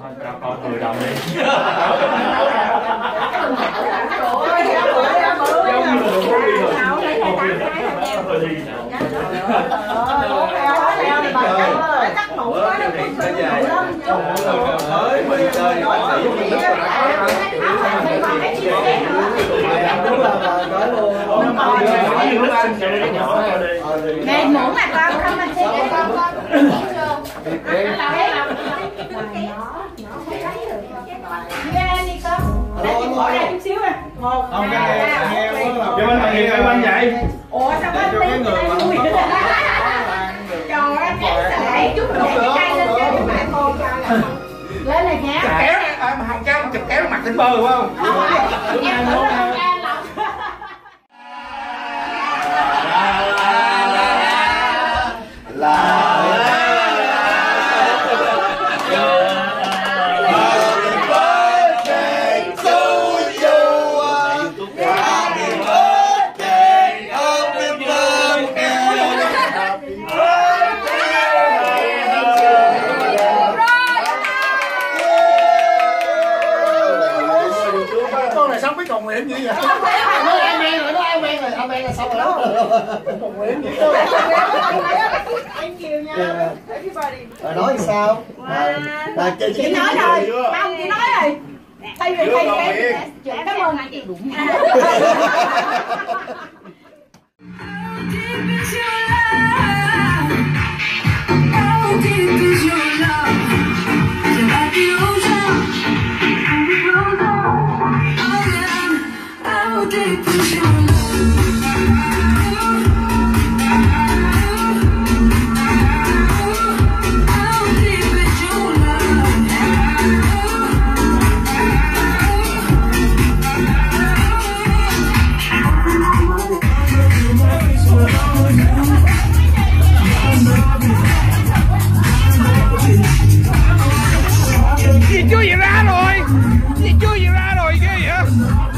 Con 10 đồng đi. Cắt mũ quá đâu có dài lắm. Này muỗng là con không anh xem để con đi con. Để chị bỏ ra chút xíu nè. Một, hai, Cho anh bằng gì anh vậy? ủa sao có tiếng vui nữa. Trời ơi, để chút nữa để cái lên cho các bạn cô cho. Lên này nha. Kéo mà không kéo chụp kéo mặt lên bơ đúng không? Em tưởng là em lọc. Cầu nguyện gì vậy? Nó Amen rồi, nó Amen rồi, Amen là xong rồi đó. Cầu nguyện gì đó. Thank you nha. Everybody. Rồi nói sao? Chị nói rồi. Không, chị nói rồi. Thay vì em cảm ơn chị đúng. Gì chưa gì ra rồi? Gì chưa gì ra rồi ghê vậy?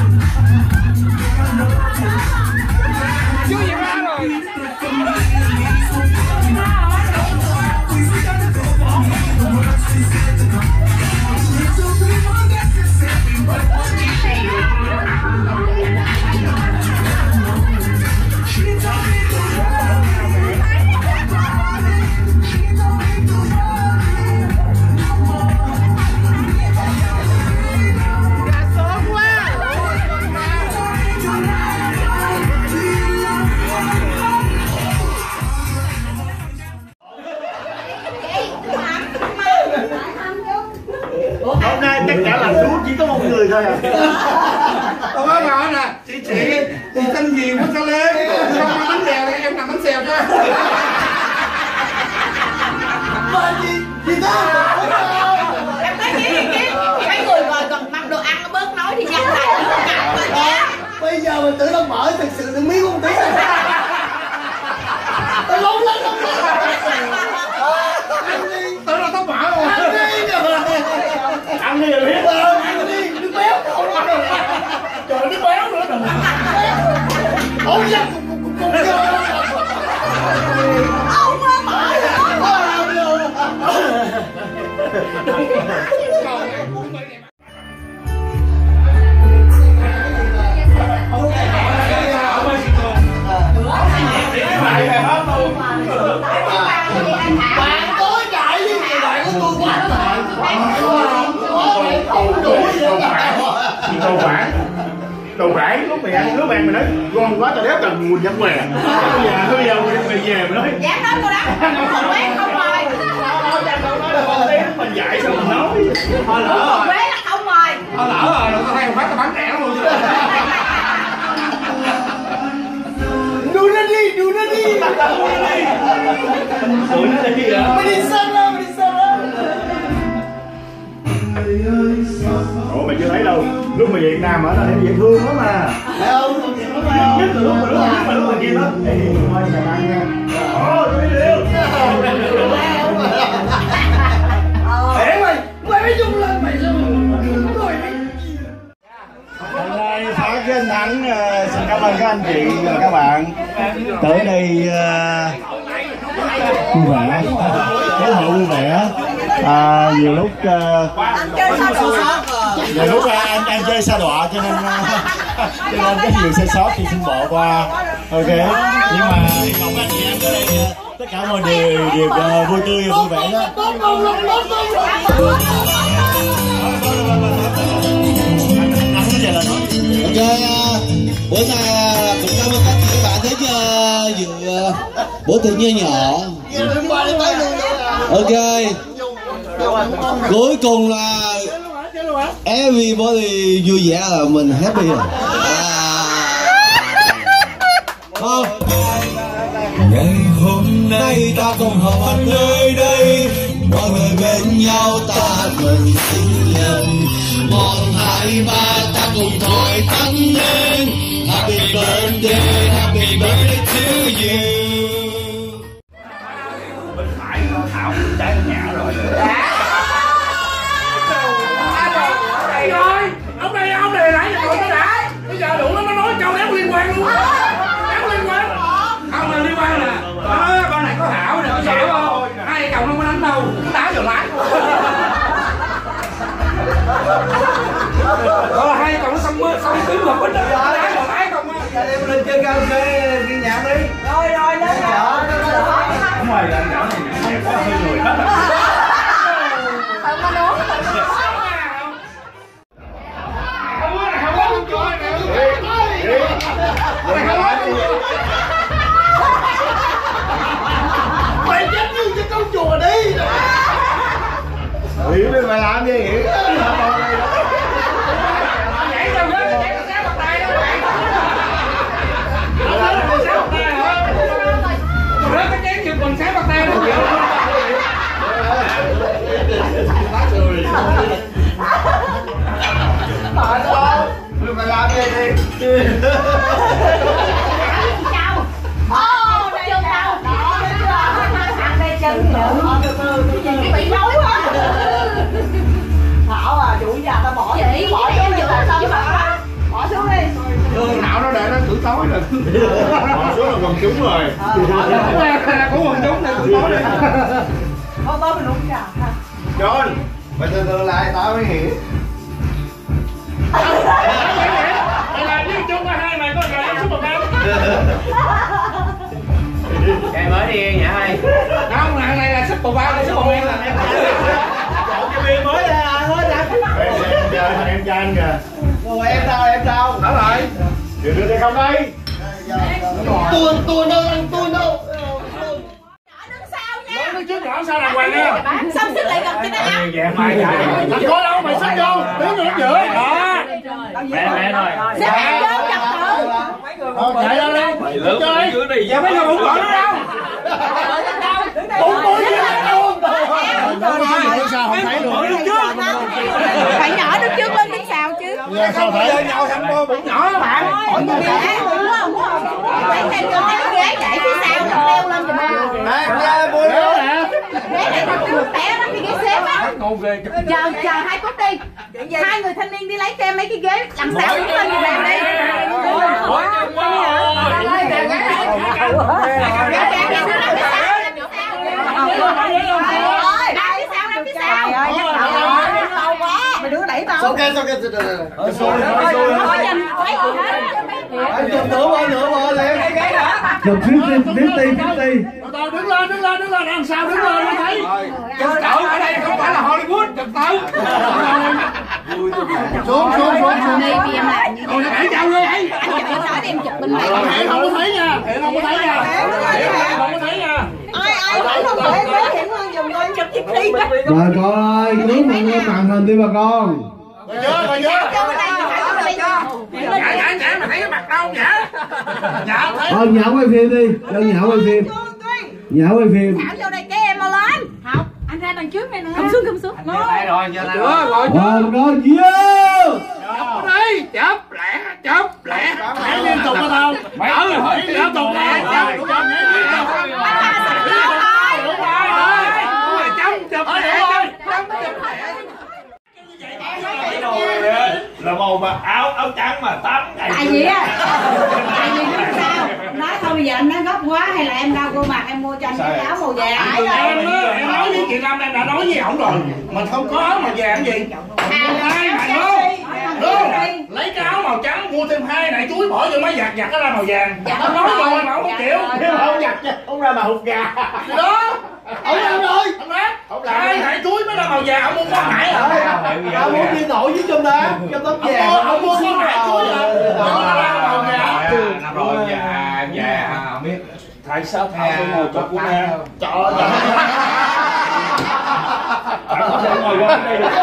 Chưa gì ra rồi. Hôm nay tất cả làm thuốc chỉ có một người thôi à. Tôi nói bà nè, chị tên gì quá sao lên? Không ăn bánh bèo em làm bánh xèo cho. Mà gì đó? Em nói kia, mấy người ngồi gần mâm đồ ăn nó bớt nói thì nhắc lại nữa ngại rồi nhé. Bây giờ mình tự động mở thực sự đừng miếng không tí. Tao lông lên. Tự là tao mở rồi. Ăn đi rồi biết không? Ăn đi, đừng béo không. Trời đừng béo nữa đừng. Ôi da, cùng Ông ơi mở bạn tối chạy đi thì bạn của tôi quá Đồ rải lúc mày ăn nước mày nói ngon quá tao đéo cần nguồn dâm què. Bây giờ mày về mày nói dám nói cô đó không quét không mời mình dạy sao mình nói thôi lỡ không rồi quét là không mời thôi lỡ rồi tao thấy một phát tao bắn trẻ luôn chứ. đu nó đi Tụi nó đi hả? mày đi sân đó. Ủa mày chưa thấy đâu, lúc mà Việt Nam ở đó em dễ thương lắm mà. Thấy không? Nhất là lúc mà kia đó. Ê, thôi mày ăn nha. Tôi đi điêu. Để mày mới dung lên mày luôn. Hôm nay Phó với anh Thắng xin cảm ơn các anh chị và các bạn tới đây vui vẻ, phố hội vui vẻ Nhiều lúc Anh chơi sao đọa. nhiều lúc anh chơi sa đọa cho nên có nhiều sai sót thì xin bỏ qua. Ok, nhưng mà hy vọng anh chị em ở đây tất cả mọi điều đều vui tươi và vui vẻ đó. Ok, bữa nay cũng cảm ơn các bạn đến dự bữa tiệc nho nhỏ. Ok, cuối cùng là everybody vui vẻ là mình happy rồi. Ngày hôm nay ta cùng họp nơi đây, mọi người bên nhau ta mừng sinh nhật. Một hai ba ta cùng thổi tắt lên, happy birthday to you. Bên phải nó thảo trái nhà rồi. Rồi, ông này nãy giờ nó đã. Bây giờ đủ lắm, nó nói câu đéo liên quan luôn. Đéo liên quan. Không là liên quan nè. Con này có Thảo nè, có Thảo không? Hai chồng không có đánh đâu, cũng đá vào lái. Rồi hai chồng nó xong kiếm một bịch đá vào lái không á. Giờ em lên chơi karaoke nghe nhạc đi. Rồi lên rồi. Đúng rồi, anh nhỏ này nhạc quá hơi người hết. Không có đúng. Mày chết như cái câu chùa đi. Hiểu đi mày làm gì hiểu? Nhảy đâu hết, nhảy có xé bật tay đâu bạn. Xé bật tay hả? Còn đó cái chén chừng còn xé bật tay đâu. Mày làm gì đi. Bị nói quá. Thảo à, chủ nhà ta bỏ xuống đi. Bỏ xuống đi. Thảo nó để nó tử tối rồi. Bỏ xuống là còn trúng rồi. Cũng còn trúng này tử tối rồi. Tối mình uống trà. John, mày từ từ lại tao mới hiểu. Mày làm với chung hai mày có gà xuống một bên. Cái mới đi nhả ơi. Không, thằng này là súp bò bao, súp bò em là em. Chọn cái bia mới ra hết ra. Em cho anh kìa. Rồi em sao? Đó rồi. Đưa đây không đây. Tuôn đâu anh tuôn đâu. Đứng sau nha. Nó trước nhỏ sao đàng hoàng nha. Xong xích lại gần cho nó áo. Dạ mày mày có đâu mày xích vô, đứng ở giữa. Đó. Mẹ thôi. Xích áo vô trật tự. Chạy ra đi. Mày lớn hơn dưới đi. Dạ mấy người không còn nữa đâu. Tụi tôi với anh luôn. Sao không thấy luôn? Phải nhỏ đứng trước lên đứng sau chứ. Sao thấy? Nhau thằng cô bụng nhỏ đó bạn. Hỏi tôi nghe. Phải thêm cho cái ghế chạy phía sau nó leo lên giùm anh. Ghế này thật cứ té lắm, cái ghế xếp á. Chờ 2 phút đi. Hai người thanh niên đi lấy cho em mấy cái ghế làm sao đứng lên giùm em đi. Mày đứa đẩy tao. Sao cái chụp nửa bò liền. Chụp 50. Tao đứng lên, đằng sau đứng lên nó thấy. Chụp cậu ở đây không phải là Hollywood, chụp tao. Xuống. Đi vì em làm như Còn để chào ngươi ấy. anh chụp em nói em chụp bên này. Hiện không có thấy nha. Không có thấy nha. Ai phải không phải em hiện hơn dùm coi em chụp chiếc đi. Bà con ơi, cứu mọi người màn hình đi bà con. Rồi nhớ. Cho bên đây cho. Nhả mà thấy cái mặt đâu nhả. Nhả thấy. Nhả quay phim đi, nhả quay phim. Nhả quay phim. Thảo vô đây cái em mau lên. Học, anh ra đằng trước này nè. Come xuống. Đây rồi, giờ Chưa, rồi Con vô. đi, chớp lẹ. Hãy liên tục với tao. Hãy liên tục lẹ. là màu mà áo trắng mà tắm tại vì á, đứng sau nói không bây giờ anh nói gấp quá hay là em đau cô mặt em mua cho anh cái áo màu vàng? Em nói với chị Lâm em đã nói với ổng rồi, mình không có áo màu vàng gì. Hai này đúng, lấy cái áo màu trắng mua thêm 2 nải chuối bỏ vô máy giặt giặt nó ra màu vàng. Nó nói rồi mà không chịu. Nếu mà không giặt không ra màu hột gà. Đó. Ông làm rồi. Ông làm 2 nải chuối mới ra màu vàng, ông mua con nải hả? Ông muốn đi nổi với trong đó, trong tấm vàng. Ông mua con nải chuối hả? Nó ra màu vàng. Năm rồi dạ không biết. Tại sao Thảo phải ngồi chỗ của em? Trời ơi. Thảo có thể ngồi qua đây được.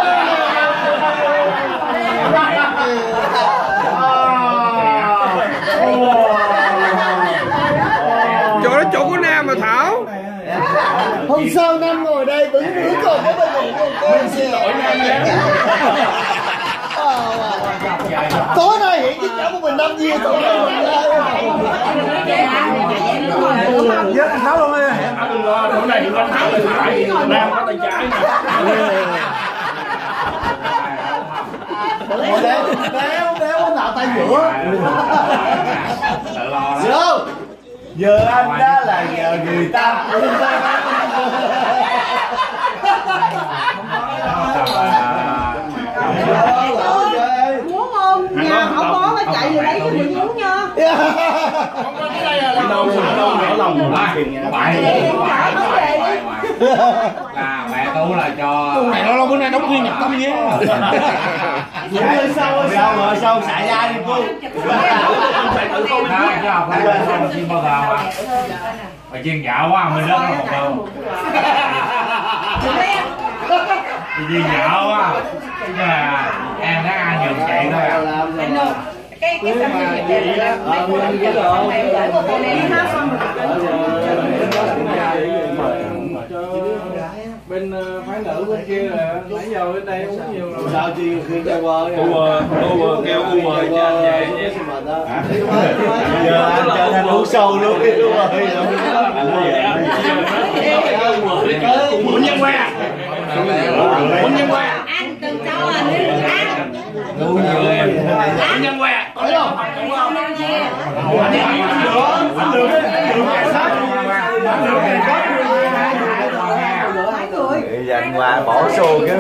Chỗ đó chỗ của Nam mà Thảo. Hôm sau Nam ngồi đây vẫn còn có bên này luôn. Mình xin lỗi Nam nhé. Tối nay hiện với cháu của mình 5 viên thôi. Với anh Thảo luôn đi. Đừng lo, hôm nay anh Thảo tay phải, Nam có tay trái nè. Đéo có nào tay giữa. Vô. Giờ anh đó là giờ người ta. Muốn không? Nhà không có nó chạy về đấy cho mình uống nha. Không có cái đây là đâu Ở lòng bài là mẹ tú là cho mẹ nó lâu bữa nay đóng phim nhập tâm nhé. Sao xả da đi cô. chứ không phải chiên bao giờ mà phải chiên dạo quá mình rất là một đâu chiên dạo quá em thấy ăn nhiều chạy thôi à. Cái tâm sinh nghiệp này mấy cô làm việc xong em gửi cô này nó hát xong bên phái nữ bên kia là nãy giờ bên đây uống nhiều rồi. Sao chi khi cho qua kêu Uber cho anh về nhé. Giờ anh trở thành uống sâu luôn đi luôn rồi. Muốn nhân qua. Muốn nhân qua. anh từng cho anh đi ăn. Đúng nhiều em Muốn nhân qua. Có không? Dành qua bỏ xô cái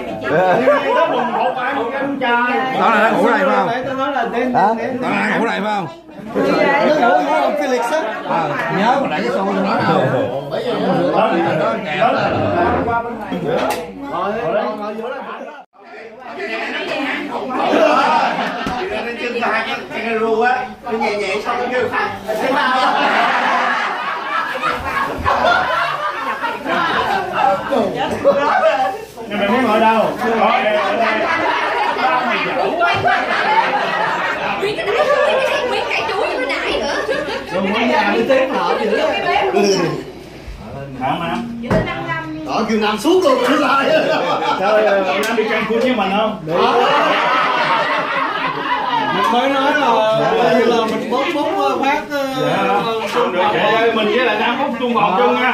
Đó là ngủ này phải không? hả? Đó là ngủ này phải không? Nó ngủ không Felix á? Nhớ mà lại cái xô nó nói đâu. Chân ta cái kangaroo á, nó nhẹ nhẹ xong nó kêu thấy tao nhưng mày muốn ngồi đâu? Ngồi đây, ở đây. Nguyên cái chuối nó đại nữa. Rồi muốn nhà đi tiếp họ dữ á. Hả mà? Đó kêu nằm xuống luôn rồi sao? Sao Nam đi Cancun với mình không? Mình mới nói là mình bốc phát không được vậy mình với lại Nam bốc chung một chung nha.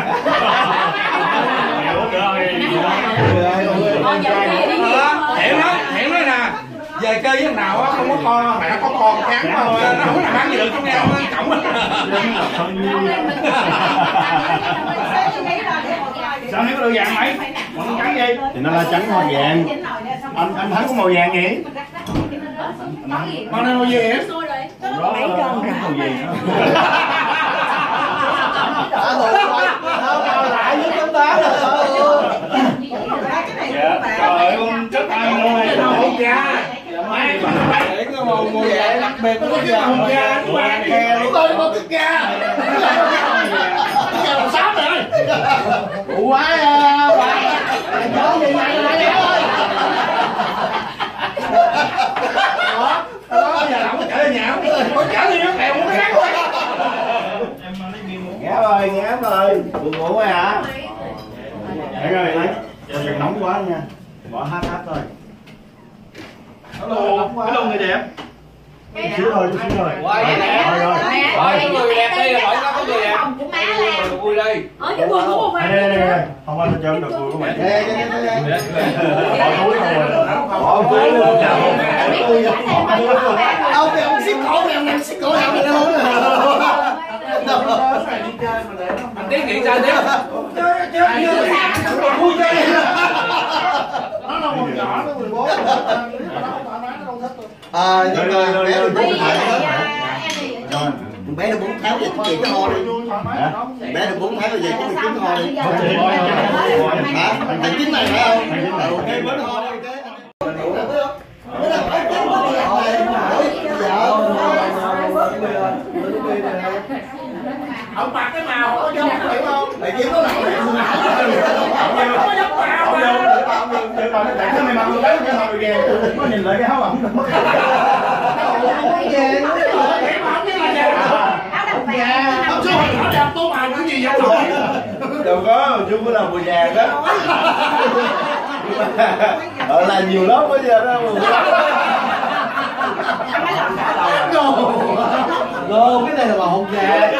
Hiển nói nè, về chơi với thằng nào á không có con, mẹ nó có con kháng không, nó không làm ăn gì được trong nhà nó cổng á. Sao thấy có đồ vàng mày? Còn trắng gì? Thì nó là trắng màu vàng. Anh thắng có màu vàng nhỉ? Con này màu gì vậy? Mấy con màu gì nữa? Lại với tấm đá rồi. Trời ơi con chết ai luôn này. Hột gà. Để cái màu vàng đặc biệt của Cái hột gà của bạn kè luôn. Tôi có cái gà. Cái gà màu xám rồi. Quái à, quái. Nhớ gì này lại ơi. Đó giờ không có trở về nhà không trở đi nó kèo muốn khác quá. Ngáp rồi, buồn ngủ rồi hả? Để rồi lấy, đừng nóng quá nha. Bỏ hát thôi. Hello người đẹp. Xíu thôi, xíu rồi. rồi người đẹp đi hỏi nó có người đẹp Của má là vui đi cái buồn của ông Đây, không anh chơi được vui của mày. Bỏ túi rồi. Bỏ túi luôn. Ông thì ông xích cổ mày, ông xích cổ nào mày đâu. này đi chơi mà để nó anh Tiến nghĩ sao Tiến? vui chơi. Nó là một nhỏ nó 14. Nó thoải mái nó không thích đâu. Nhưng mà bé đừng muốn thải Rồi. bé được 4 tháng thì chị cái ho đi. Bé được 4 tháng rồi về cũng bị chứng ho đi. Hả? Thằng chính này phải không? Ok, bớt ho đi. Ông mặc cái màu có giống phải không? Để kiếm có lẩu. Có giống màu mà. Tại sao mày mặc cái cái hồi ghê, có nhìn lại cái áo ổng. Không số hồi nhỏ đẹp tô màu cái gì vậy rồi? Đâu có, chú có làm mùa vàng đó. Là nhiều lắm bây giờ đó. Lô, cái này là màu hồng vàng.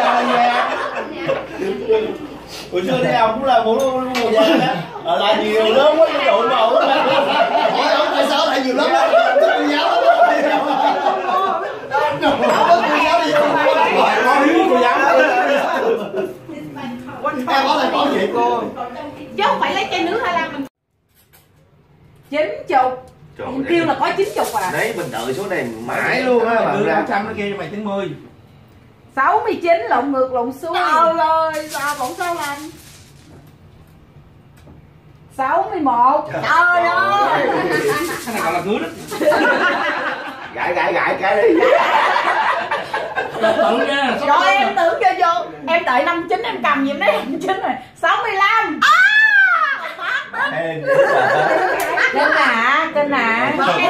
Hồi xưa đi học cũng là mùa vàng đó. Là nhiều lắm quá, cái đội màu đó. Hỏi tại sao lại nhiều lắm đó? Cô giáo đó. Cô giáo đi. Có hiếu cô giáo đó. Em có lại có vậy cô. Chứ không phải lấy chai nước 25 mình 90. Em kêu là có 90 à. Đấy mình đợi số này mãi luôn á bạn ra. 100 nó kia cho mày 90. 69 lộn ngược lộn xuôi. Trời ơi, sao bỗng sao lành. 61. Trời ơi. Cái này gọi là ngứa đó. Gãi cái đi. Tự nha. Rồi em tưởng cho vô. Em đợi 59 em cầm giùm đấy 59 rồi. 65. Kênh à, kênh à.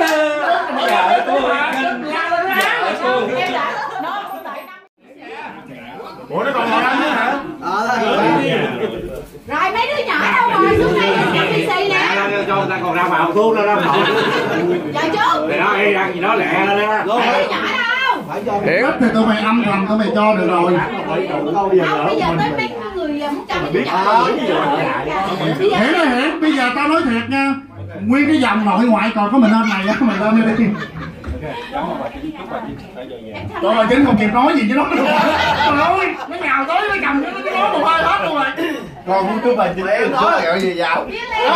Ủa nó còn ngồi ăn nữa hả? Rồi mấy đứa nhỏ đâu rồi, xuống đây ăn PC nè. Cho người ta còn ra vào thuốc nó ngồi. Chờ chú. Thì nó ăn gì đó lẹ lên đó. Mấy đứa nhỏ đâu. Hiểu thì tụi mày âm thầm tụi mày cho được rồi. Không, bây giờ tới mấy người muốn cho mấy đứa nhỏ. Hiểu, bây giờ tao nói thiệt nha. Nguyên cái dòng nội ngoại còn có mình lên này á, mày lên đi. Trời ơi, Chính không kịp nói gì với nó. Trời ơi, nó nhào tới nó cầm nó nói một hai hết luôn rồi. Còn muốn cứ bà Chính em nói là kẹo gì dạo.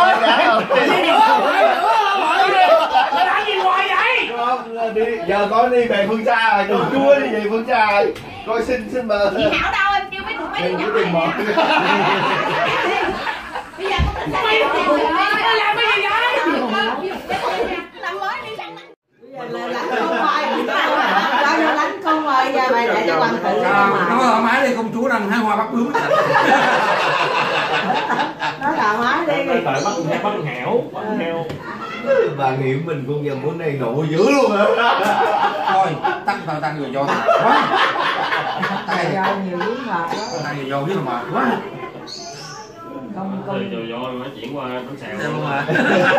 Mày làm gì hoài vậy? Giờ con đi về phương xa rồi, chùa chúa đi về phương xa rồi. Coi xin mời. Chị Hảo đâu em kêu mấy đứa nhỏ này nè. Bây giờ con tính mày làm cái gì vậy? Làm mới đi chăng. Là con mời cho vô đánh con mời ra mày để cho hoàng tử Nó thoải mái đi, công chúa đang hái hoa bắt bướm. nó thoải mái đi. Bắt hẻo, bắt heo. Bà nghiệm mình con giờ bữa nay nộ dữ luôn hả? Thôi, tăng rồi do quá. Tay vô nhiều lý mệt đó. Tăng rồi do biết là mệt quá. Công Rồi mới chuyển qua bánh xèo Xem luôn hả?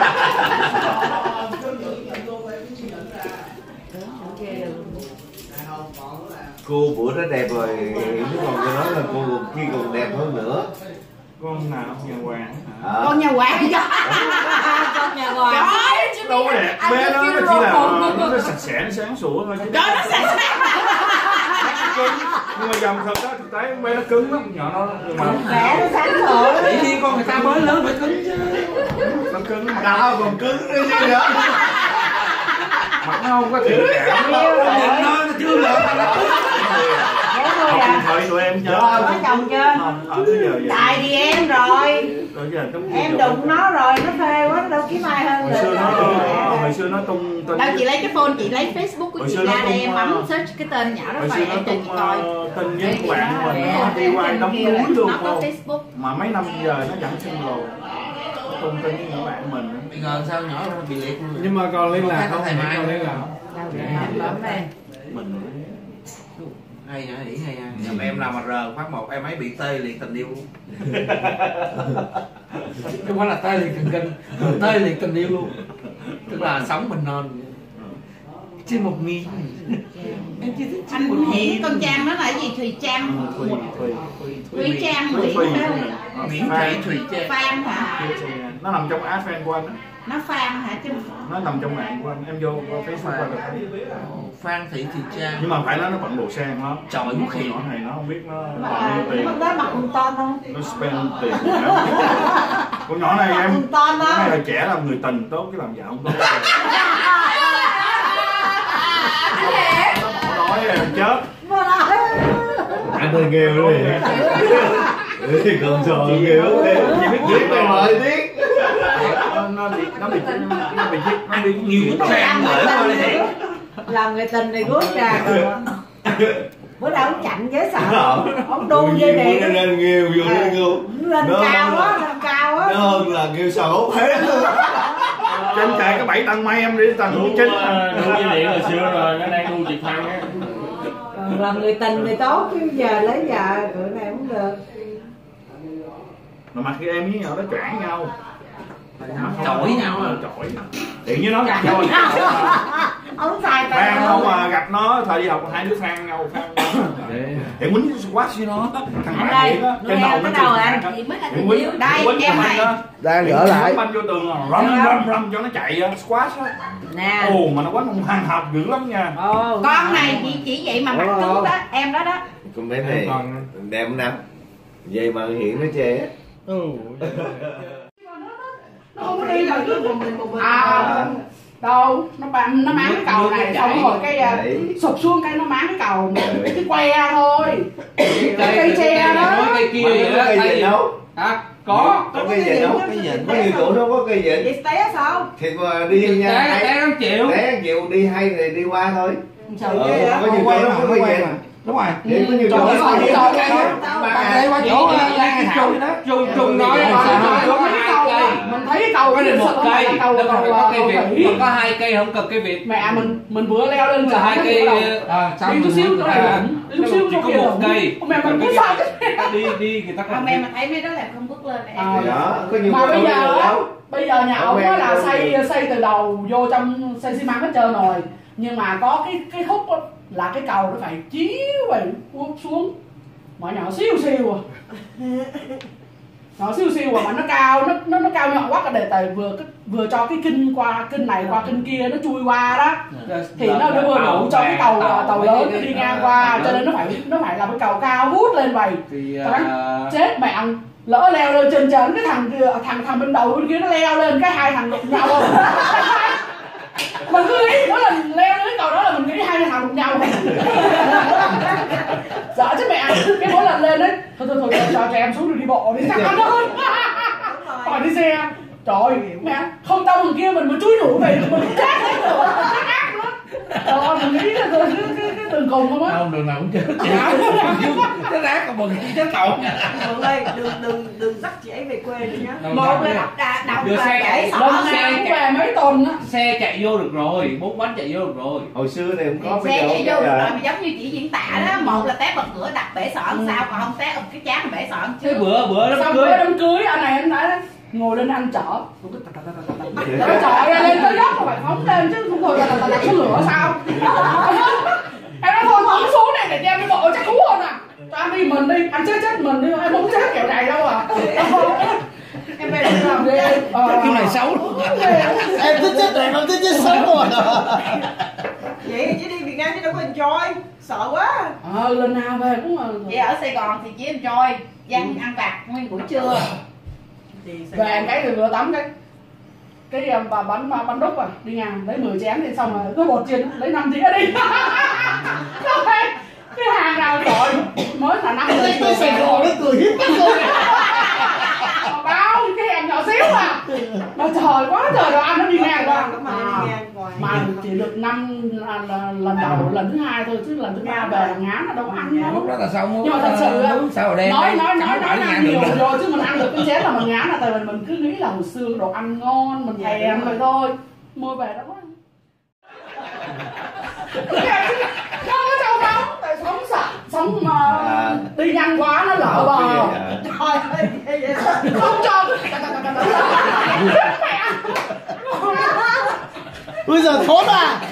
Cô bữa đó đẹp rồi, nếu còn tôi nói là cô kia còn đẹp hơn nữa. con nào nhà hoàng Con nhà hoàng cho. con nhà hoàng. đâu có đẹp, bé nó chỉ là nó sạch sẽ, nó sáng sủa thôi. Trời nó sạch sẽ. Nhưng mà dầm thật đó, thực tế bé nó cứng lắm, nhỏ nó mà Vẽ nó sáng sủa. Tự nhiên con người ta mới lớn phải cứng chứ. nó cứng, Tao còn cứng nữa chứ nữa. mặt nó không có thiện cảm. Nó chưa lợn nó cứng. Học điện thoại tụi em chưa? Có chồng chưa? Tại vì em rồi. Em đụng nó rồi, nó phê quá, nó đâu kiếm ai hơn nữa. Hồi xưa nó tung Đâu chị lấy cái phone, chị lấy Facebook của chị ra đây em bấm search cái tên nhỏ đó phải em cho chị coi. tin với các bạn mình nó đi qua đóng núi luôn nó có không? Facebook. Mà mấy năm giờ nó vẫn xin rồi. Tung tin với các bạn mình. Bây giờ sao nhỏ nó bị liệt luôn. Nhưng mà còn liên lạc không? Thầy Mai Còn liên lạc không? Bấm đây. Mình Hay hả? Nghĩ hay ha. Nhập em nào mà rờ phát một em ấy bị tê liệt tình yêu luôn. Không phải là tê liệt thần kinh, tê liệt tình yêu luôn. Tức là sống mình non trên một miếng. Em chỉ thích Anh muốn hiểu con Trang đó là cái gì? Thùy Trang. Thùy Trang Nguyễn đó. Nguyễn Thị Thùy Trang. Phan hả? nó nằm trong ad fan của anh á. Nó fan hả chứ? Nó nằm trong mạng của anh, em vô Facebook qua được. Phan Thị Thị Trang. Nhưng mà phải nói nó bận đồ sang lắm. Trời ơi, Con nhỏ này nó không biết nó bao Mà nhiêu tiền. nó mặc quần ton không? Nó spend tiền. Con nhỏ này em, ton đó. cái này là trẻ làm người tình tốt chứ làm vợ không tốt. Nó nói em chết. Anh hơi nghèo luôn thì còn trò nghèo chỉ biết viết mày hỏi tiếc nó bị nhiều Trang gửi qua đây thiệt. Làm người tình này rút ra rồi. Bữa đâu ông chạnh với sợ. Ông đu dây điện. lên nghèo vô lên nghèo. Lên cao á, lên cao á. Nó hơn là nghèo xấu hết. trên chạy cái 7 tầng mây em đi tầng thứ 9. Đu dây điện hồi xưa rồi, nó đang đu trực thăng á. Còn làm người tình thì tốt chứ giờ lấy vợ tụi này không được. Mà mặt khi em với nhỏ nó choảng nhau. Chổi nhau à. Chổi. Điện với nó gặp nhau. Ông xài tay Phan không mà gặp nó thời đi học hai đứa phan nhau thì quýnh squash với nó thằng anh bạn đây Hiển á trên đầu nó đâu anh quýnh đây em này Đang gỡ lại. banh vô tường râm cho nó chạy squash á. Nè Ồ mà nó quánh không hàng học dữ lắm nha. con này chỉ vậy mà mặt cứng đó em đó đó. Con bé này đẹp nè. Vậy mà Hiển nó chê á. Nó không có đi là cứ đâu nó mang cái cầu này xong rồi cái sụp xuống cái nó mang cái cầu cái que thôi, cây tre đó. Cây kia vậy đó. Cây gì đâu? Hả? Có Cây gì đâu? Có nhiều chỗ đâu có cây gì. Vậy té sao? Thì mà đi nha. Té 5 triệu. Té 1 triệu đi hay thì đi qua thôi. Trời ơi Có nhiều chỗ đâu có cây gì. Đúng rồi. Để có nhiều chỗ Trung nói Mình thấy cái cầu có được 1 cây, cầu có cây Việt, còn có 2 cây không cần cây Việt. mẹ mình vừa leo lên Là 2 cây đi chút xíu nó là chút xíu chỉ có 1 cây. mẹ mình biết sao chứ. Đi người ta Ông em mà thấy mấy đó là không bước lên này. Đó, có nhiều Mà chỗ bây giờ nhà ổng á là xây từ đầu vô trong xây xi măng hết trơn rồi, nhưng mà có cái khúc á, là cái cầu nó phải chiếu vậy úp xuống mà nhỏ xíu à. Nó xíu mà nó cao nó cao nhọn quá, để tại vừa cho cái kinh này qua kinh kia nó chui qua đó thì nó vừa đủ cho cái tàu lớn nó đi ngang qua, cho nên nó phải là cái cầu cao vút lên vậy. Chết mẹ ông, lỡ leo lên trên cái thằng bên đầu bên kia nó leo lên cái hai thằng đụng nhau không. Mình cứ nghĩ mỗi lần leo lên cái cầu đó là mình nghĩ hai thằng đụng nhau. Sợ chứ mẹ, cái mỗi lần lên đấy thôi cho em xuống rồi đi bộ đi chắc ăn hơn. Còn đi xe trời mẹ không tao thằng kia mình mà chúi đủ về mình chết hết rồi, chắc ác lắm. Mình nghĩ là cái đường cùng không á. Không, đường nào cũng chết. Cái rác còn mừng chết tội. Mượn ơi, đừng dắt chị ấy về quê nữa nhá. Một là đọc đưa xe chạy lần nào cũng về mấy tuần á. Xe chạy vô được rồi, 4 bánh chạy vô được rồi. Hồi xưa này không có. Xe chạy vô được rồi, mà giống như chị diễn tả đó, một là té bật cửa đập bể sọn sao, còn không té cái chán bể sọn chứ. Cái bữa Xong đám bữa đám cưới anh này anh đã ngồi lên ăn chở trời ơi, lên tới dốc mà phải phóng lên chứ không thôi là xuống lửa sao. Em nói thôi phóng xuống này để cho em đi bộ chắc cứu hơn à. Cho anh đi mình đi, anh chết mình đi, em không chết kiểu này đâu à. Em về đi làm đi. Kiểu này xấu. Em thích chết này không thích chết xấu rồi. Vậy chứ đi Việt Nam chứ đâu có enjoy, sợ quá. Lần nào về cũng mà. Vậy ở Sài Gòn thì chỉ enjoy, dân ăn vặt nguyên buổi trưa. Về cái thì vừa tắm cái bà bánh đúc à, đi ngang lấy 10 chén thì xong rồi cứ bột chiên lấy 5 dĩa đi. Cái hàng nào rồi mới là 5 người Tôi Sài Gòn nó cười hiếp mắt luôn. bao cái hàng nhỏ xíu mà trời quá trời đồ ăn nó đi ngang qua mà chỉ được 5 lần đầu, lần thứ 2 thôi, chứ lần thứ 3 về là ngán là đâu có ăn đâu. Lúc đó là xong. Nhưng mà thật sự nói ăn nhiều rồi. rồi chứ mình ăn được cái chén là mình ngán, là tại vì mình cứ nghĩ là hồi xưa đồ ăn ngon mình thèm vậy thôi, mua về đâu có ăn. Không có trâu đâu, tại sống mà đi nhanh quá nó lỡ bờ. Trời ơi, không cho. Bây giờ thốn à.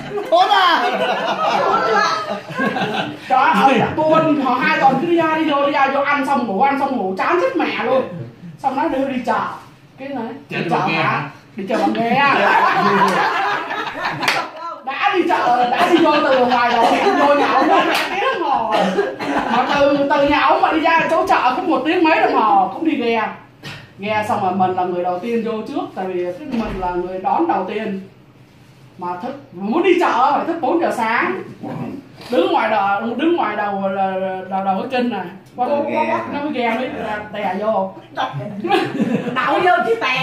Trời ơi, buồn, họ 2 tuần cứ đi ra vô ăn xong ngủ chán chết mẹ luôn. Xong nó đưa đi chợ. cái này Chợ bằng ghe hả? Đi chợ bằng ghe. Đã đi vô từ ngoài đầu vô nhà ông đó 2 tiếng đồng hồ. Mà từ nhà ông mà đi ra chỗ chợ cũng 1 tiếng mấy đồng hồ, cũng đi ghe. Ghe xong rồi mình là người đầu tiên vô trước, tại vì mình là người đón đầu tiên. Mà muốn đi chợ phải thức 4 giờ sáng. Đứng ngoài đầu là đầu cái kênh này. Nó mới ghe mới đè vô. đậu vô chứ tè.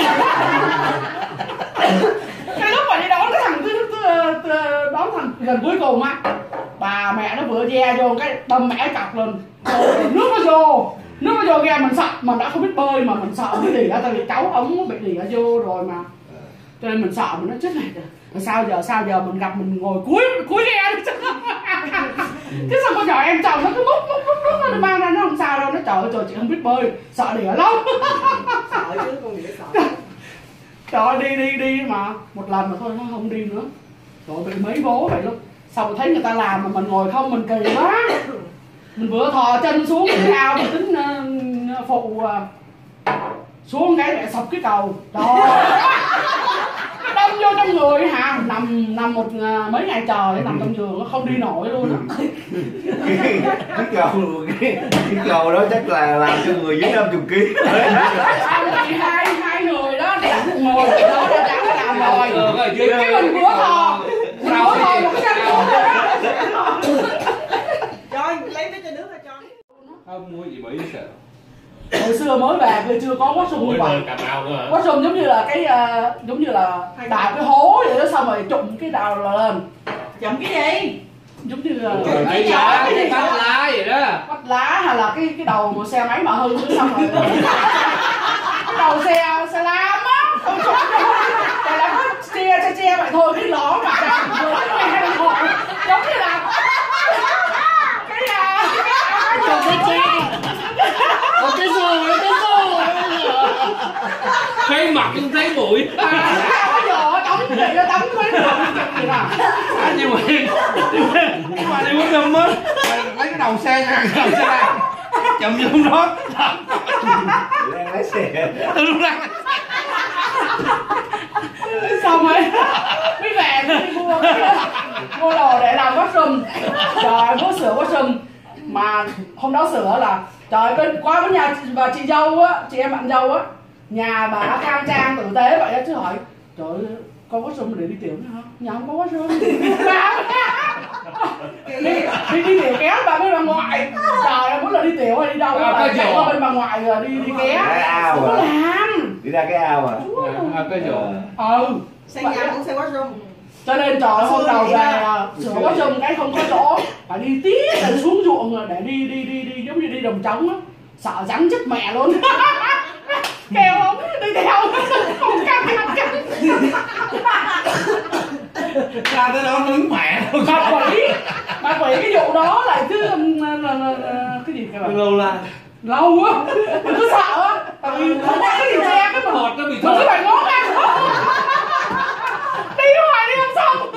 Cái lúc mà đi đón cái thằng đón thằng gần cuối cùng á, bà mẹ nó vừa ve vô cái đâm mẹ cọc lên, nước nó vô ghe. Mình sợ, mình đã không biết bơi mà mình sợ cái đỉa, tại vì cháu ống bị đỉa vô rồi mà, cho nên mình sợ. Mình nói chết này rồi sao giờ mình gặp mình ngồi cuối ghe đi. Cái xong con nhỏ em chồng nó cứ múc nó mang ra, nó không sao đâu. Nó trời chị không biết bơi, sợ đỉa lắm. Sợ chứ con nghĩ sợ. Trời ơi, đi mà một lần mà thôi nó không đi nữa. Rồi bị mấy vố vậy luôn. Xong thấy người ta làm mà mình ngồi không, mình kỳ quá. Mình vừa thò chân xuống cái ao, mình tính phụ xuống cái mẹ sập cái cầu. Trời ơi. Đâm vô trong người hả, nằm mấy ngày trời nằm trong giường, nó không đi nổi luôn á. Cái cầu đó chắc là làm cho người dưới 50 kg. Xong thì hai người đó ngồi đó đã làm rồi. Cái mình vừa thò một cái chân xuống rồi đó. Cho lấy mấy chai nước ra cho. Không mua gì Mỹ sợ. Hồi xưa mới về thì chưa có washroom như vậy. Washroom giống như là giống như là đào cái hố vậy đó, xong rồi trụng cái đào lên. Trụng cái gì? Giống như là cái lá, cái tách lá vậy đó. Tách lá hay là cái đầu mà xe máy mà hư xong rồi. Cái đầu xe lam á. Tại là có che vậy thôi, cái lỗ mà giống như là cái thấy mặt không thấy mũi. Bây giờ tắm cái này nó tắm mấy người gì nào. Nhưng mà đi muốn đâm á, lấy cái đầu xe ra, chậm vô đó. Đang lái xe. Xong rồi mới về đi mua đồ để làm washroom. Trời, muốn sửa washroom mà hôm đó sửa là trời ơi, qua với nhà bà chị dâu á, chị em bạn dâu á, nhà bà khang trang tử tế vậy á, chứ hỏi trời ơi, có washroom để đi tiểu nữa hả? Nhà không có washroom. đi tiểu kéo bà với bà ngoại. Trời ơi, muốn là đi tiểu hay đi đâu á, chạy qua bên bà ngoại rồi đi kéo. Ao có à? làm. Đi ra cái ao à? Cái chỗ. Xây nhà cũng xây washroom. Cho nên trời hôm đầu về sửa washroom cái không có chỗ, phải đi tiếp rồi xuống ruộng rồi để đi giống như đi đồng trống á, sợ rắn chết mẹ luôn. Kêu không đi theo không căng. Ra tới đó nướng mẹ. Bà quỷ cái vụ đó lại cứ cái gì kìa bà? Lâu á, mình cứ sợ á, tại vì không có cái gì che cái Hột nó bị mình thọt. cứ phải ngó ngang. Đi hoài đi không xong.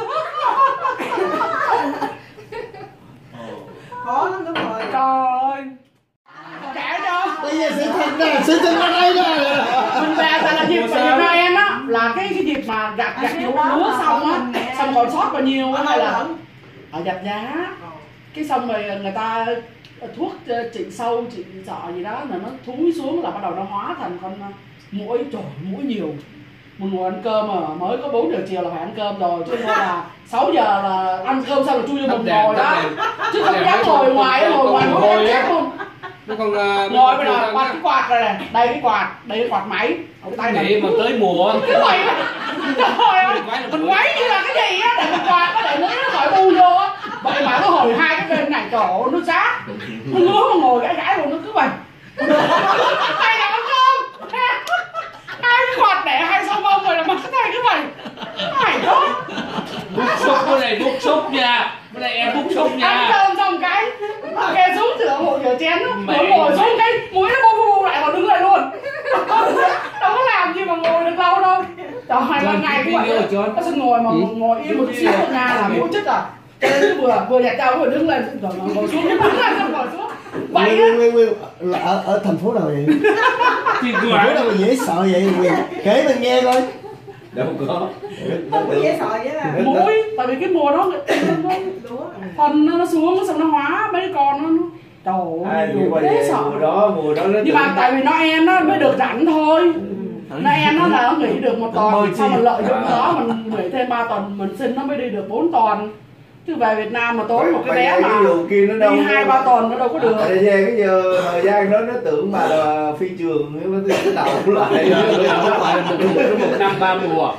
Khó lắm đúng rồi. Trời ơi. Kể cho. Bây giờ sự thật ở đây nè. Mình về tại là dịp Noel á, là cái dịp mà gặt vụ lúa xong á, xong còn sót bao nhiêu á, hay là ở gặt giá. Cái xong rồi người ta thuốc trị sâu, trị sọ gì đó là nó thúi xuống là bắt đầu nó hóa thành con muỗi. Trời, muỗi nhiều. Mình ngồi ăn cơm mà mới có 4 giờ chiều là phải ăn cơm rồi, chứ không là 6 giờ là ăn cơm xong là chui vô bụng ngồi đó, chứ không dám ngồi ngoài ngồi ngồi chết luôn. Nó còn Ngồi bây giờ quạt cái quạt này này, đây cái quạt máy, tay này mà tới mùa. cái mày trời ơi, mình quấy như là cái gì á, để mình quạt nó để nó khỏi bu vô á. Vậy mà nó hồi hai cái bên này trời ơi, nó sát, nó ngứa mà ngồi gãi luôn, nó cứ vậy. Tay nào ăn cơm, hai cái quạt để hai sau mông rồi mà cái tay cứ vậy. Mày đó. Bút xúc cái này bút xúc nha, cái này em bút xúc nha. Ăn cơm xong cái kê xuống rửa chén đó, ngồi xuống cái mũi nó bu lại còn đứng lại luôn. Đâu có làm gì mà ngồi được lâu đâu. Trời ơi, ban ngày cũng vậy. Nó xin ngồi mà ngồi yên một chút xíu ở nhà là mũi chích à. Cho nên vừa nhặt rau vừa đứng lên rồi ngồi xuống, ngồi xuống. Vậy á. Là ở thành phố nào vậy? Thì Thành phố nào mà dễ sợ vậy? Kể mình nghe coi. Đâu có. Không dễ sợ vậy là Muối, tại vì cái mùa đó phần nó xuống xong nó hóa mấy con nó trời ơi dễ sợ. Mùa đó nó Nhưng mà tại vì Noel nó mới được rảnh thôi. Noel nó là nó nghỉ được 1 tuần, sau mình lợi dụng đó mình nghỉ thêm 3 tuần, mình xin nó mới đi được 4 tuần. Chứ về Việt Nam mà tốn một cái vé mà đi 2-3 tuần nó đâu có được. Cái giờ thời gian đó nó tưởng mà là phi trường nó đầu lại. Không phải là 1 năm 3 mùa.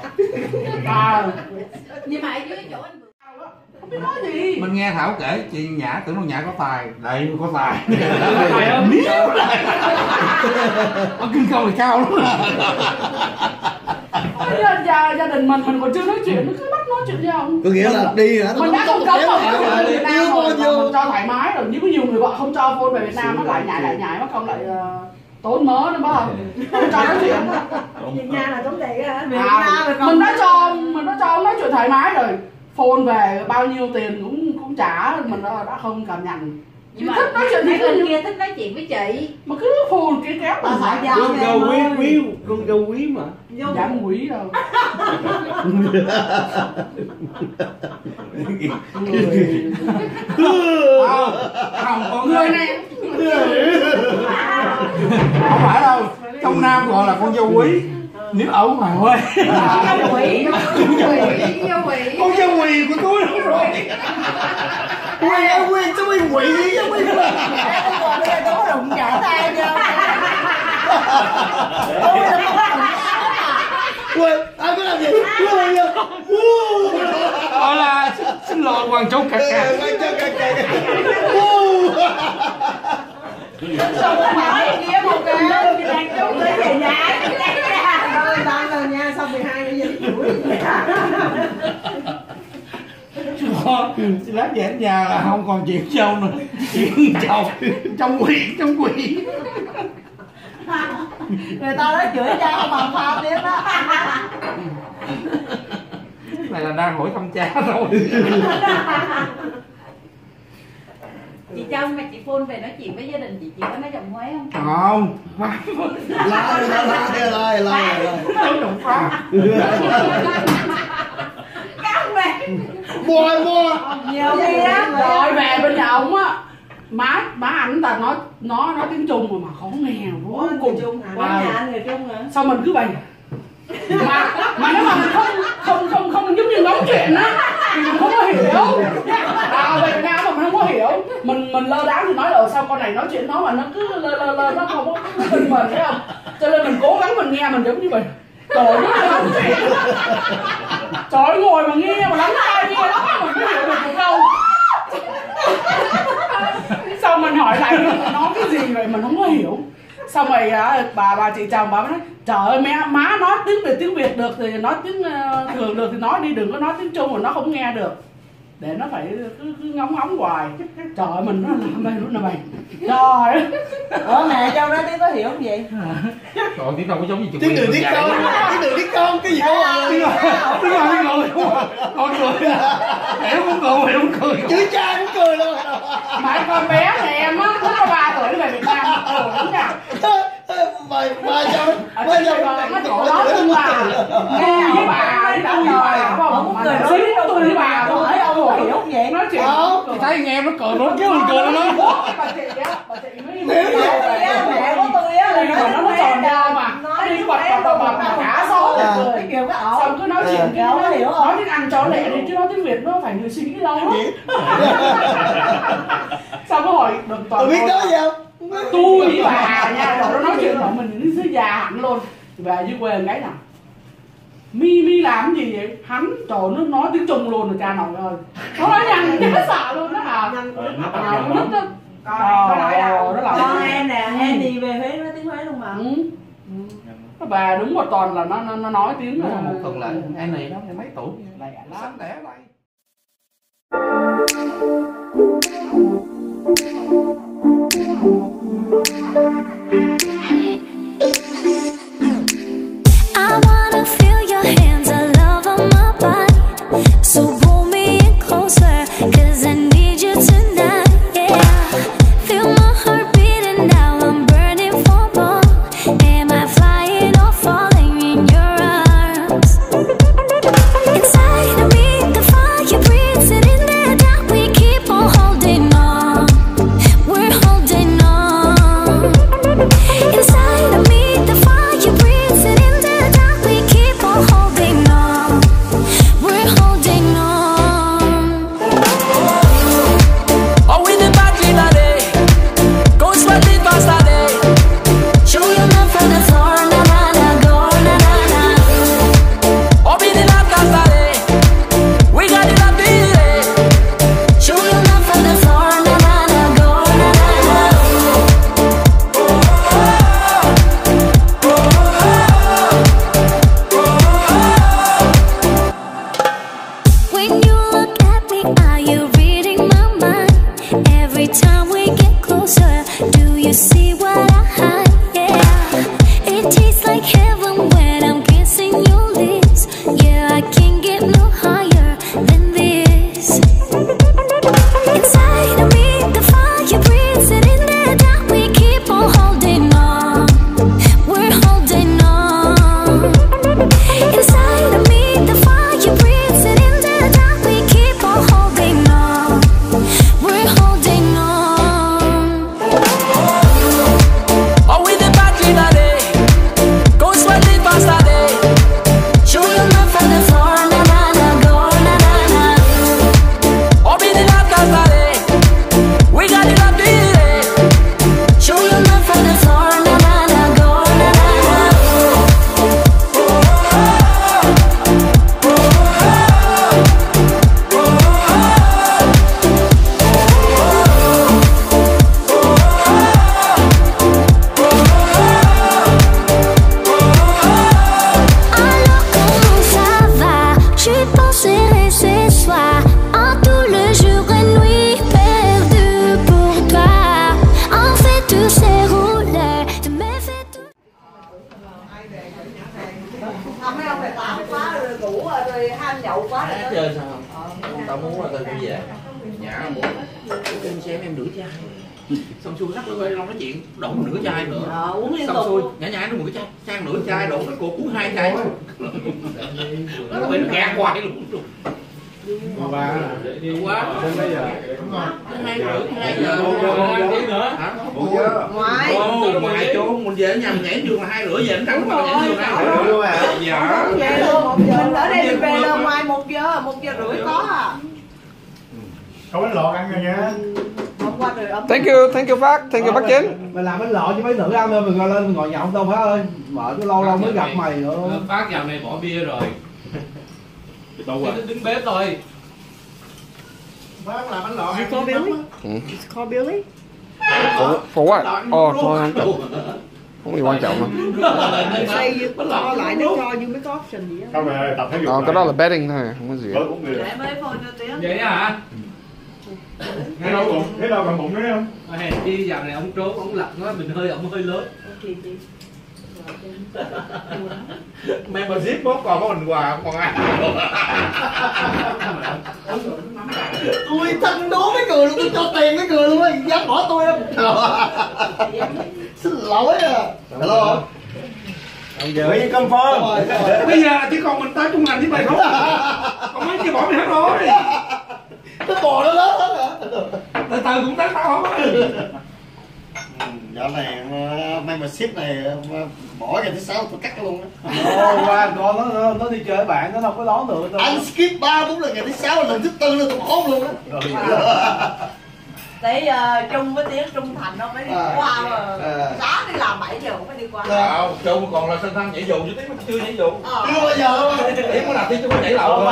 Nhưng mà ở dưới chỗ anh không biết nói gì. Mình nghe Thảo kể chị Nhã tưởng đâu Nhã có tài. Đây có tài. Tài không? Ở kinh công thì cao lắm. Gia đình mình còn chưa nói chuyện nó cứ bắt nói chuyện với ông. Có nghĩa là đi hả? Mình đã không cấm rồi Việt Nam rồi mình cho thoải mái rồi. Nhưng có nhiều người vợ không cho phone về Việt Nam nó lại nhảy mất không lại tốn mớ nữa phải không? Không cho nói chuyện. Việt Nam là tốn tiền hả? Mình đã cho ông nói chuyện thoải mái rồi. Phone về bao nhiêu tiền cũng trả, mình đã không cảm nhận. Nhưng mà thích nói chuyện thì thì kia thích nói chuyện với chị. mà cứ phone kia kéo mình lại. Con dâu quý mà. Dám quý đâu. Không, con Người này không phải đâu. Trong Nam gọi là con dâu quý. Nếu ở ngoài quê Dâu quỷ. con dâu quỳ của tôi đúng rồi. Quỳ cho mình quỷ chứ mình. Tôi có đụng chạm tay chưa? Quỳ, ai có làm gì? Gọi là xin lỗi Hoàng Châu cạc cạc. Sao có hỏi kia một cái đang chung với về nhà. Rồi tao rồi nha, xong 12 bây giờ đuổi. Lát về ở nhà là không còn chuyện dâu nữa. Chuyện chồng trong quỷ. Người ta nói chửi cha không bằng phao tiếp đó. Này là đang hỏi thăm cha thôi. Chị Trâm mà chị phone về nói chuyện với gia đình chị có nói giọng Huế không? Không. Lai. Nói giọng Pháp. Căng về. Mua. Nhiều khi á. Rồi về bên nhà ông á, má ảnh ta nói tiếng Trung mà khó nghe vô cùng. Quán nhà anh người Trung hả? Sao mình cứ vậy mà nếu mà mình không giống như nói chuyện á thì mình không có hiểu. Về Việt Nam mà mình không có hiểu, mình lơ đãng thì nói là sao con này nói chuyện nó mà nó cứ lơ nó không có tin mình thấy không? Cho nên mình cố gắng mình nghe mình giống như vậy. Trời ơi, nói chuyện. Trời ơi, ngồi mà nghe mà lắng tai nghe lắm mà mình mới hiểu được một câu. Sau mình hỏi lại nói cái gì vậy mình không có hiểu. Xong rồi bà chị chồng bà mới nói trời ơi má nói tiếng Việt được thì nói tiếng thường được thì nói đi, đừng có nói tiếng Trung mà nó không nghe được. Để nó phải cứ ngóng hoài. Trời ơi mình nó làm đây lúc nào mày. Trời ơi. Mẹ trong đó tiếng có hiểu không vậy? Trời tiếng đâu có giống như chuyện Tiếng đường đi con cái gì đó. Tiếng người không à. Con cười à. Mẹ nó muốn cười, mẹ nó muốn cười. Chửi cha cũng cười luôn. Mà con bé nhà em á, nó có 3 tuổi về Việt Nam. Đúng nha. Bà cho nó chỗ đó luôn mà nghe với bà đi đâu bà không cười nói tôi với bà hỏi ông hiểu vậy nói chuyện thấy anh em nó cười nó chứ mình cười nó bà chị mới mẹ của tôi á là nó tròn ra mà nó đi bật cả số cười kêu cái ổ xong cứ nói chuyện nói tiếng Anh cho lẹ đi chứ nói tiếng Việt nó phải người suy nghĩ lâu lắm. Xong có hỏi được toàn biết nói gì không? tôi với bà nha, rồi nó nói chuyện của mình nó già hẳn luôn. Về dưới quê một cái nào mi làm cái gì vậy hắn trời nó nói tiếng Trung luôn rồi cha nội ơi nó nói nhanh nó sợ luôn đó hả nó nít đó nó là con em nè em đi về Huế nói tiếng Huế luôn mà. Bà đúng một tuần là nó nói tiếng một tuần lại em này đó mấy tuổi lại sắp đẻ lại. I wanna feel your hands all over my body, so pull me in closer, 'cause I need you tonight, yeah. Feel my heart rồi ham nhậu quá rồi. Chơi sao không? Tao muốn là tao đi về. Dạ muốn. Em xem em rửa chai. Xong xuôi rắc rồi nói chuyện đổ một nửa chai nữa. Uống liên tục. Xong xuôi nhả nó một cái chai, sang nửa chai đổ cái cuộc uống 2 chai. Nó bị gạt hoài luôn. Quá đến bây giờ 2 giờ nữa hả? Ngoài ngoài trốn mình về nhà mình nhảy giường là 2 rưỡi về nó trắng mà nhảy giường 2 rưỡi luôn à. Dạ. về luôn 1 giờ. Mình ở đây mình về luôn ngoài 1 giờ rưỡi có à. Không bánh lọt ăn rồi nha. Hôm qua trời ấm. Thank you Phát, thank you bác Chính. mày làm bánh lọt cho mấy nữ ăn thôi, mình ngồi lên mình ngồi nhậu đâu Phát ơi, vợ cứ lâu lâu mới gặp mày nữa. Phát dạo này bỏ bia rồi. Đứng bếp thôi. Phát làm bánh lọt. It's called Billy? It's called Billy? For what? Thôi không gì quan trọng đâu. Xây cho lại nó cho như mấy cái option gì á. Không rồi tập thể dục. Cái đó là betting thôi, không có gì. Để mới phone cho tiếng. Vậy hả? Thấy đâu còn bụng đấy không? Hèn chi dạo này ông trốn, ông lật nó mình ông hơi lớn. Membership bốt còn có mình quà không còn ai. Tôi thân đố mấy người luôn, tôi cho tiền mấy người luôn á, dám bỏ tôi không? Xin lỗi à. Hello. Bây giờ confirm. Bây giờ chỉ còn mình tới trung thành với mày không? Còn mấy kia bỏ mày hết rồi. Cái bò nó lớn hết hả? Từ từ cũng tới tao không ơi. Dạo này membership này bỏ ra thứ 6 tôi cắt luôn á. Qua con nó đi chơi với bạn nó đâu có đón được đâu. Anh skip 3-4 lần, ngày thứ 6 lần thứ 4 là tôi bỏ luôn á. Để Trung với Tiến Trung Thành nó mới đi qua mà sáng đi làm 7 giờ cũng phải đi qua. Không, Trung còn là sân thân nhảy dù chứ Tiến chưa nhảy dù. Chưa bao giờ. Tiến có làm Tiến chưa có nhảy lầu.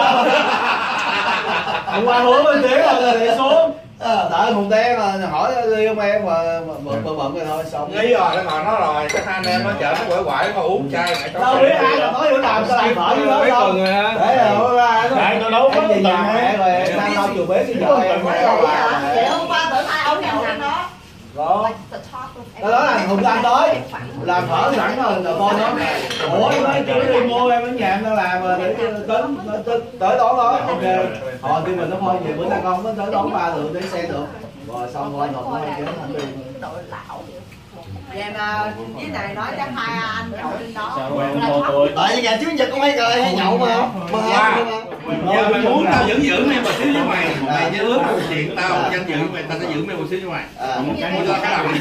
Hôm qua hứa với Tiến là để xuống. Đợi một té là hỏi đi không em mà bận rồi thôi xong. Nghĩ rồi, nó ngồi nó rồi, cái hai anh em nó chở nó quẩy quẩy nó uống chai mẹ cháu. Đâu biết ai là nói bữa làm sao làm phở với nó đâu. Để là hôm ra nó. Tôi nấu em về nhà mẹ rồi sang đâu chiều bếp với vợ em. Vậy hôm qua tự hai ông nhậu lên đó. Đó. Đó là Hùng Anh tới làm phở sẵn rồi con nó. Ủa nó đi mua em ở nhà em đang làm rồi để tính tới đón đó. Ok. Hồi khi mình nó thôi về bữa nay con nó tới đón 3 được để xe được. Rồi xong rồi nộp nó kéo anh đi. Đội lão vậy mà với này nói chắc hai anh nhậu lên đó. Tại vì nhà chú Nhật cũng hay cười hay nhậu mà. Giờ mày muốn tao vẫn giữ em một xíu với mày. Mày nhớ ước một chuyện tao danh dự mày, tao sẽ giữ em một xíu với mày. Một cái mua cho cái đồng.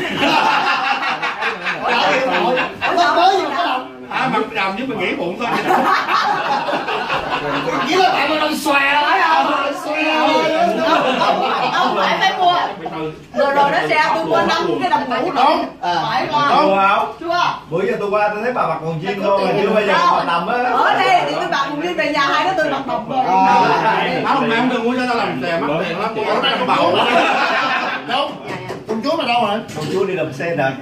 Nó mới gì mà cái đồng. Mặc đồng chứ mày nghĩ bụng thôi. Chỉ là tại mà đồng xòe đấy không? Ông phải mua. Rồi nó xe tôi qua 5 cái đồng ngủ đúng. Phải qua. Không? Chưa? Bữa giờ tôi qua tôi thấy bà mặc quần jean thôi mà chưa bao giờ mặc đầm á. Ở đây thì tôi mặc quần jean về nhà hai đứa tôi mặc đồng rồi. Không, mẹ không đừng mua cho tao làm tiền mắc tiền lắm. Ở đây có bầu. Đâu? Công chúa mà đâu rồi? Công chúa đi làm xe rồi.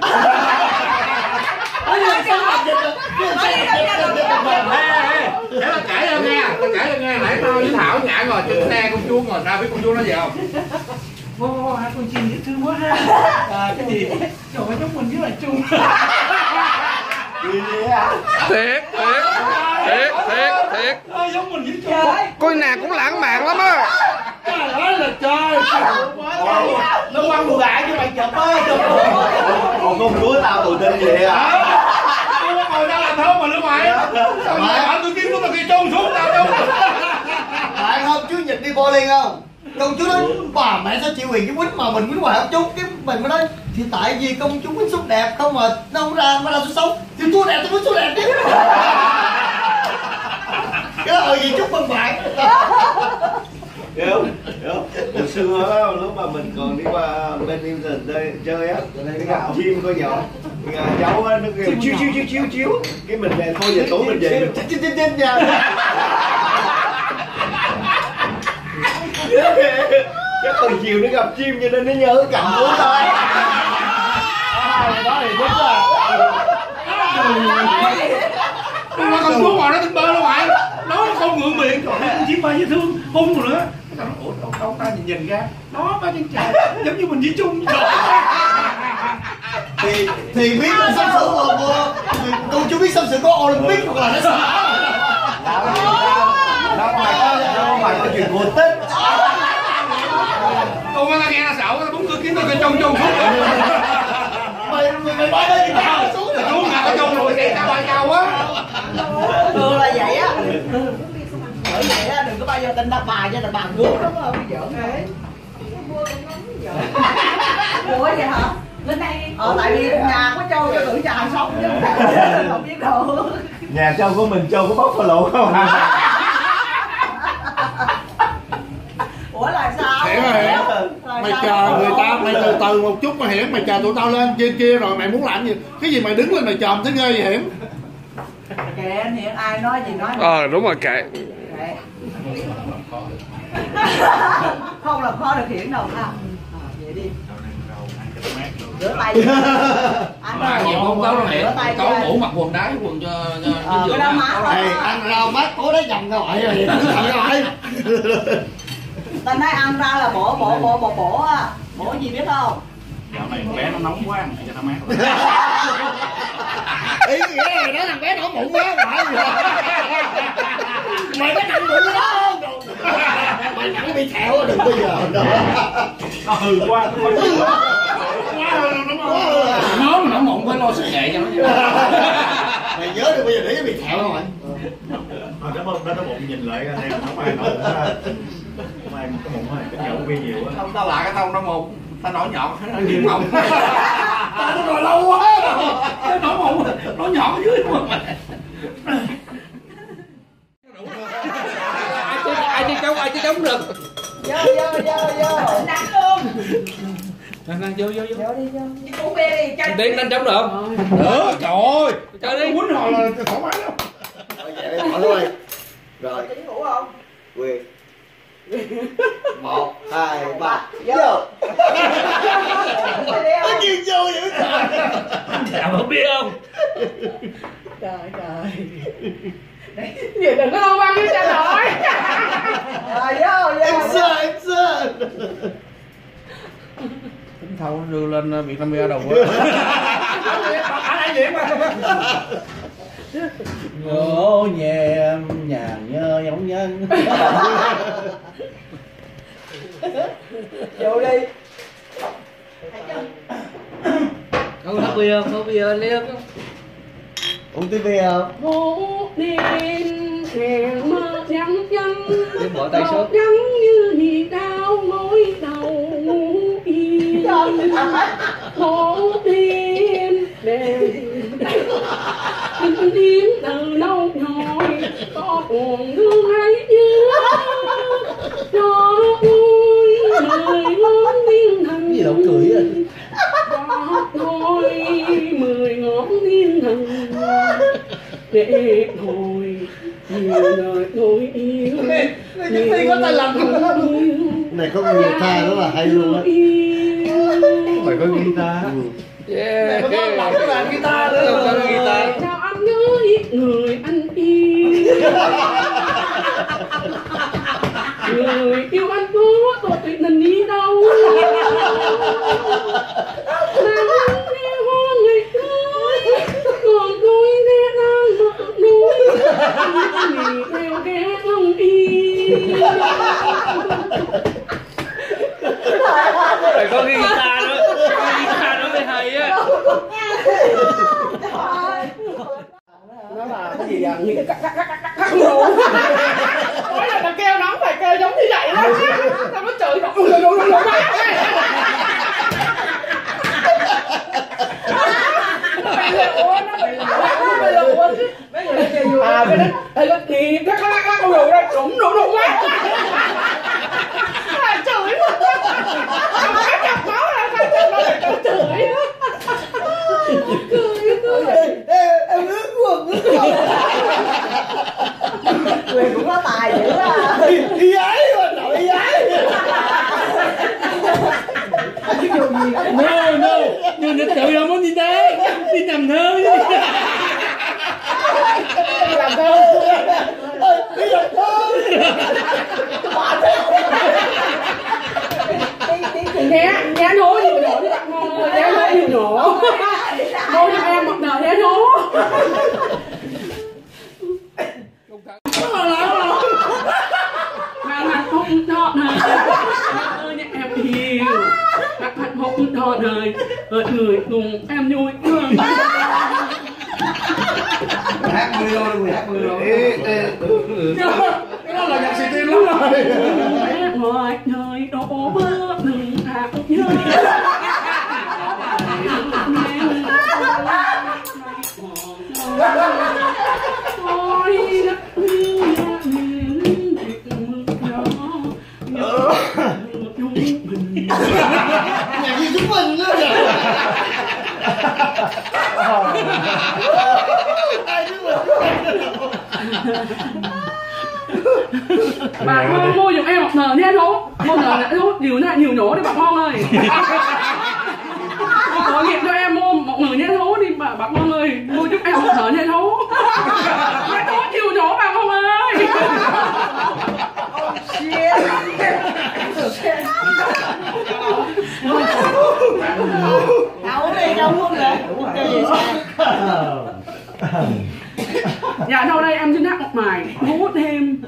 Để tao kể cho nghe, nãy tao với Thảo nhảy ngồi trên xe công chúa ngồi ra biết công chúa nói gì không? Wow, hai con chim dễ thương quá ha. Cái gì? Trời ơi, giống mình với lại Trung. Thiệt. Giống mình với Trung. Coi nào cũng lãng mạn lắm á. Trời ơi là trời. Nó quăng đồ đạn cho mày chụp á. Còn công chúa tao tự tin vậy à? Tôi ngồi ra làm thơm mà nước ngoài. Sao mày bảo tôi kiếm tôi kia Trung xuống tao đâu. Tại hôm chú Nhật đi bowling không? Công chúa nói bà mẹ sao chịu quyền cái quýnh mà mình quýnh hoài không chú, cái mình mới nói thì tại vì công chúa quýnh số đẹp không mà nó không ra mà ra số xấu thì tôi đẹp tôi quýnh số đẹp chứ. Cái đó gì chúc mừng bạn. Hiểu. Hồi xưa á, lúc mà mình còn đi qua bên New Zealand chơi á, cái gặp chim coi nhỏ cháu á nó kêu chiếu cái mình về thôi về tối mình về mình chết nha. Chắc từ chiều nó gặp chim cho nên nó nhớ cầm mũi thôi. Đó thì đúng rồi. Nó con chúa ngồi đó tinh bơ đâu mày. Nó không ngượng miệng. Trời ơi, con chim ba dễ thương. Hung rồi nữa. Ủa đâu ta nhìn ra. Đó ba chân trời. Giống như mình với Trung. Thì biết là sắp sửa công chúa biết sắp sửa có Olympic hoặc là nó Bởi vậy á, đừng có bao giờ tin đọc bài cho đàn bà cua đúng không? Giỡn thế. Ủa vậy hả? Lên đây đi. Tại vì nhà có trâu cho gửi nhà sống chứ không biết đâu. Nhà trâu của mình trâu có bóc phá lộ không hả? Ủa là sao? Hiển ơi, mày chờ người ta, mày từ từ một chút mà Hiển, mày chờ tụi tao lên trên kia rồi mày muốn làm gì? Cái gì mày đứng lên mày chòm thấy ghê vậy Hiển? Kệ anh Hiển, ai nói gì nói. Đúng rồi, kệ. Không làm khó được Hiển đâu ha. Vậy đi. Rửa tay. Anh nhiều không có đâu Hiển. Có ngủ mặc quần đáy quần cho cái đó má thôi. Ăn rau mát cố đấy nhầm gọi rồi. Ta nói ăn ra là bổ á. Bổ gì biết không? Dạo này con bé nó nóng quá, mày cho nó mát. Ý nghĩa là mày nói thằng bé nổi mụn quá phải không? Mày có nặng mụn đó không? Mày nặng bị thẹo đừng bao giờ đâu. Quá, nó nổi mụn phải lo sức nhẹ cho nó. Mày nhớ đừng bao giờ để cái bị thẹo không mày? Cảm ơn đó, nó bụng nhìn lại anh em không ai nổi ra. Không ai cái mụn thôi, cái nhậu bia nhiều á. Không tao lạ cái tao nó mụn, tao nổi nhọn, nó nhiều mụn. Tao rồi lâu quá rồi. Nó nổi mụn, nó nhọn dưới luôn. Ai chơi trống được. Vô. Nặng luôn. Nè, vô. Vô đi. Đi uống bia đi. Đi đánh trống được. Được, trời ơi. Chơi đi. Quýnh hồi là thoải mái lắm. Vậy đi, bỏ luôn đi. Rồi. Tính ngủ không? Quyền. 1, 2, 3, vô. Nó kêu vô vậy trời. Dạ không biết không? Trời. Vậy đừng có lâu băng với cha nội. Vô. Em sợ. Tính thâu đưa lên Việt Nam Bia đầu quá. Anh ai diễn mà. Ngô nhèm nhàn nhơ giống nhân. Vô đi. Có bia không? Có bia liếc. Uống tivi không? Một đêm hẹn mơ trắng trắng. Đi bỏ tay sớm. Trắng như niềm đau mối đầu ngủ yên. Một đêm đêm tiếng từ lâu rồi có buồn thương hay chưa cho vui người ngón thiên thần. Gì đâu cười à? Thôi 10 ngón thiên thần để hồi nhiều lời tôi yêu. Cái gì có tay làm này có người guitar rất là hay luôn á. Mày có guitar. Yeah. Mày có làm cái đàn guitar nữa. Sao anh nhớ ít người anh yêu. Người yêu anh có tôi tuyệt tình đi đâu. Nắng theo hoa ngày cưới, còn tôi nghe đang mơ núi. Nghỉ theo ghé không yêu. Phải có cái guitar nữa. Cái guitar nó mới hay á. Nó là cái gì vậy? Những cái cắt đồ. Nói là kêu nó phải kêu giống như vậy đó. Sao nó chửi nó Mấy người nó kêu vui. Cái đó thì các con đồ ra đụng quá. Chửi luôn. Cái chọc máu là phải chọc nó phải chửi. Em ướt quần. Quyền cũng có tài dữ á. Y ấy mà nội y ấy. No. Nhưng nó tự đâu muốn đi tới. Đi nằm thơ. Làm thơ. Đi làm thơ. Nhá nổ gì mà nổ đi đặt ngon. Nhá nổ gì nổ. Nổ cho em một đời nhá nổ. Hạnh phúc đó đời ơi em yêu. Hạnh phúc đó đời ơi người cùng em vui. Hát video đi, quỳ hát video. Cái đó là nhạc xì tin lắm rồi. Ngoài trời đổ mưa đừng hạt nhớ. Nhạc gì chúng mình nữa vậy? Bà Mon mua giùm em một nờ nha Thú. Mua nờ nè Thú, nhiều nhổ đi bà Mon ơi. Tội nghiệp cho em mua một nửa nha Thú đi bà Mon ơi. Mua giúp em một nửa nha Thú. Nha Thú chịu nhổ bà Mon ơi. Đâu đi đâu không vậy? Dạ thôi đây em xin hát một bài Múa thêm.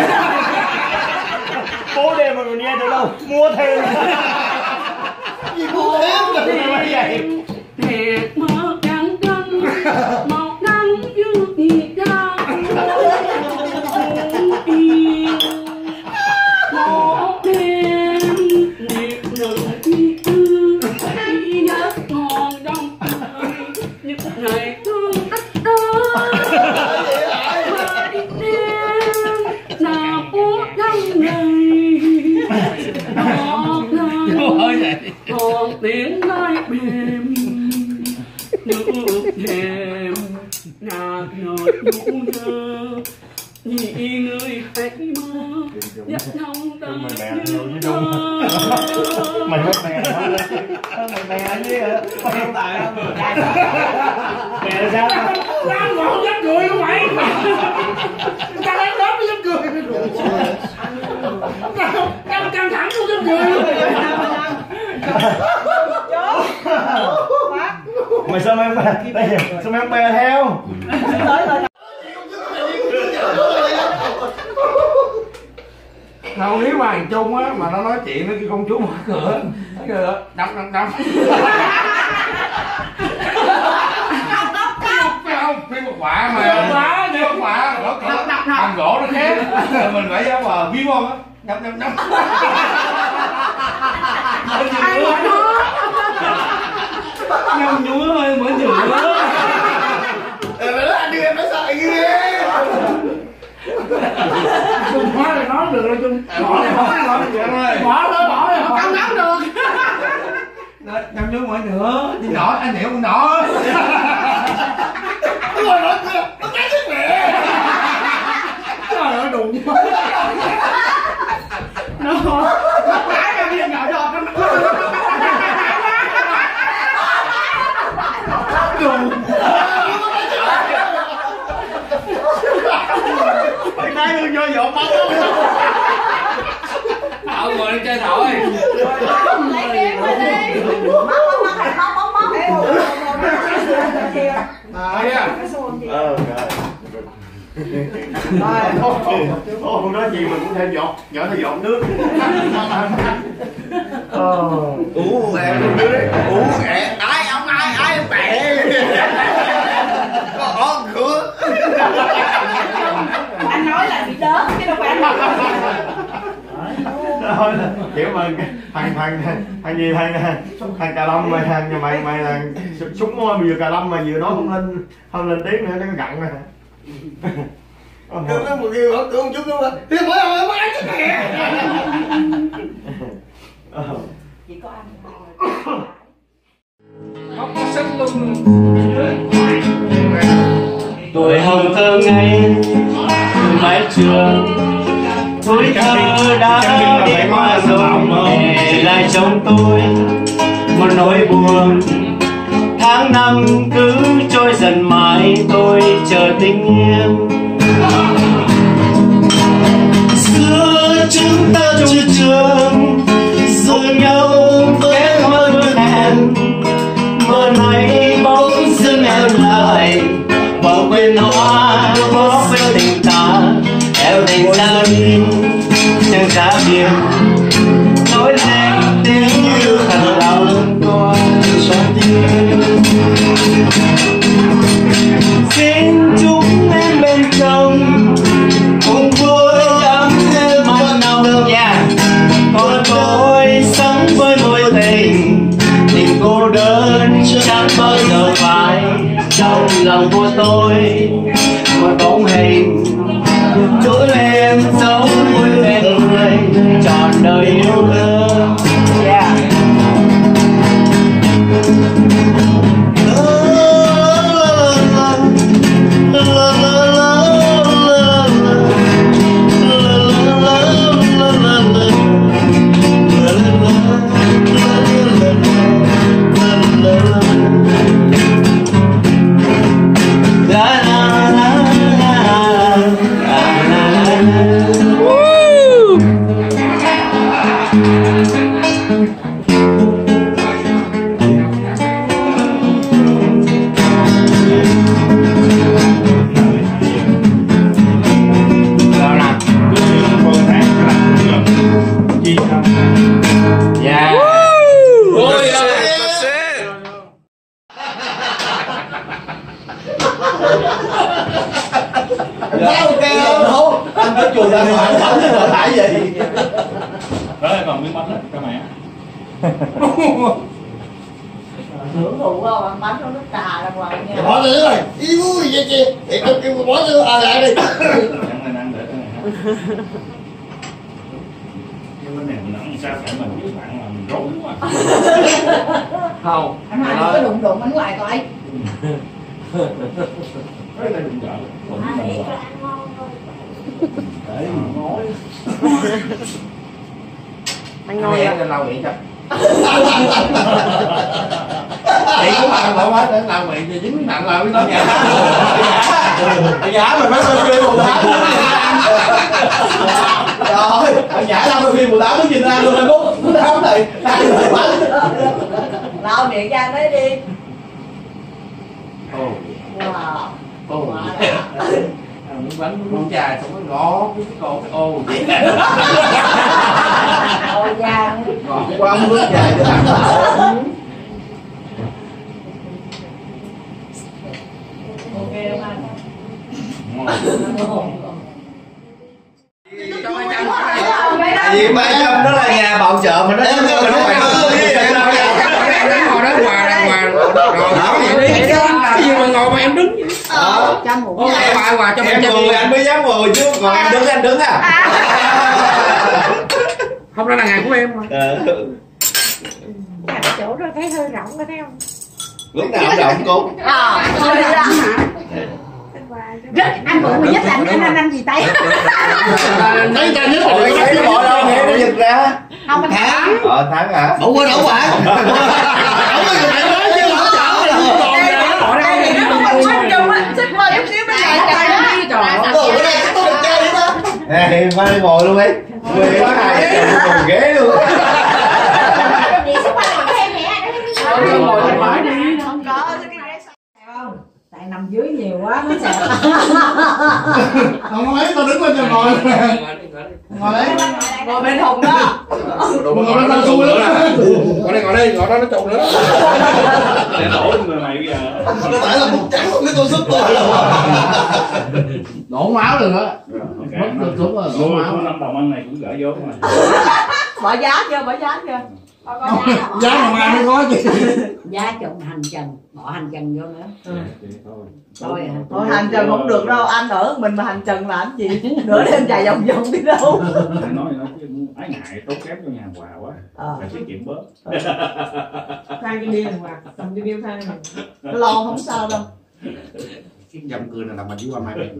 Bố đêm mà mình nghe được đâu. Mua thêm. Gì mua thêm vậy? Hẹn mơ trắng trăng một nắng như nhiệt ra yêu một đêm nhiệt nồng như tư nhớ ngon trong đời những ngày thương đất đó mà đi đêm nào uống năm ngày còn tiếng nói mềm nước thèm nhạt nhòa nhũ nhớ nhị người hãy mơ dắt nhau tới như thơ. Mày hết mẹ mày ở dưới hả? Không tài không? Mẹ là sao? Đang ngọn dám cười không mày? Tao đang lớn mới dám cười. Tao căng thẳng không dám cười. Mày sao mày sao mày bè theo? Đâu nếu mà thằng Trung á mà nó nói chuyện với cái công chúa mở cửa, đập không phim một quả mà phim một quả gõ cửa bằng gỗ nó khác mình phải ra bờ viêm không á đập Ai gọi nó nhông nhúa thôi mới nhựa anh đưa em nó sợ ghê. Trung hóa là nói được rồi Trung bỏ đi bỏ không nắm được nhông nhúa mỗi nữa đi nhỏ anh hiểu con nhỏ Rồi nó cái sức mẹ. nó đụng nó cái ra miệng nhỏ giọt đụng Nay luôn vô dọn bông. ngồi đi chơi thôi. Lấy kiếm rồi đi. Móc. Không nói gì mình cũng thêm giọt, nhỏ thêm giọt nước. Em đưa đấy. Ai bẻ. Có cửa. Anh nói là bị đớn chứ đâu phải anh Thôi kiểu mà thằng Cà Lâm mày mày là súng môi vừa Cà Lâm mà vừa nói không lên tiếng nữa nó gặn rồi. Nó một kêu ở cửa một chút luôn rồi. Thì mỗi lần mới ăn chết mẹ. chỉ có anh không có sức luôn. Tuổi hồng thơ ngây mái trường tuổi thơ đã đi qua rồi để lại trong tôi một nỗi buồn. Tháng năm cứ trôi dần mãi tôi chờ tình yêu. Xưa chúng ta chưa trường dường nhau với mơ hẹn, mơ này bỗng dưng em lại bỏ quên hoa bỏ quên tình ta theo tình ra đi nhưng giá biệt nỗi lệ tiếng như thằng lòng qua trong tim. Xin chúc em Còn phải gì? Đó còn miếng bánh đó cho mẹ. Hưởng thụ không? Ăn bánh nó trà ra ngoài nha. Bỏ nữa rồi. Ý vui vậy chị. Để tôi kêu bỏ nữa lại đi. Ăn để cái này. Cái bánh này mình ăn sao phải mình với bạn là mình rối quá. Không. Anh Hai đừng có đụng đụng anh hoài coi. Cái này đụng vợ. Đụng mình vợ. Đấy, nói. Anh ngồi à? Lâu miệng cho. Chị cũng ăn thoải mái để lau miệng thì dính nặng là biết nói giả. Giả mình phải coi phim 18. Rồi, giả lau phim 18 mới nhìn ra luôn anh Phúc. 18 này, lau miệng ra đấy đi. Ồ. Wow. Ồ. Miếng bánh miếng trà xong nó ngọt cái con cái ô vậy. Ô da. Ngọt quá không nước dài để làm. Ok không anh? Vì mai Trâm đó là nhà bọn chợ mà nó ngồi đó hòa cái gì mà ngồi mà em đứng hòa cho em ngồi anh mới dám ngồi chứ còn em đứng à. Hôm nay là ngày của em mà. Chỗ đó thấy hơi rộng rồi thấy không? Lúc nào cũng rộng cô. Anh bụng mà giúp anh gì tay? Thấy ta nhất Ôi thấy nó bỏ đâu nghe nó giật ra. Không anh Thắng. Thắng hả? Ủa quên đâu phải. Không có gì phải nói chứ hỗ trợ là không còn nè. Đây nó không có xích chung á, xích qua chút xíu mới dài tay đó. Ủa bữa nay chắc tôi được chơi đi đó. Ê, mai ngồi luôn đi. Quê có hai chồng cùng ghế luôn. Đi xích qua ngồi thêm nè. Ngồi thoải mái đi. Không có cái ghế không? Tại nằm dưới nhiều quá nó sẽ. Không ấy, tao đứng lên cho ngồi. Ngồi đấy. Ngồi bên Hùng đó. Ngồi bên tao xui lắm. Ngồi đây, ngồi đó nó trùng nữa. Để nổi người mày bây giờ. Nó phải là một trắng không cái con súp tôi. Đổ máu được á. Mất được đúng rồi, đổ máu. 5 đồng ăn này cũng gỡ vô mà. Bỏ giá chưa, bỏ giá chưa? Giá mà ai mới có chứ. Giá trộn hành trần, bỏ hành trần vô nữa. Thôi hành trần không được đâu, anh ở mình mà hành trần làm gì? Nửa đêm dài vòng vòng đi đâu. Nói chứ ái ngại tốn kém cho nhà quà quá. Phải tiết kiệm bớt. Thang cái điên mà, cầm cái điên thang này. Lo không sao đâu. Cái dòng cười này là mình đi qua mai mình.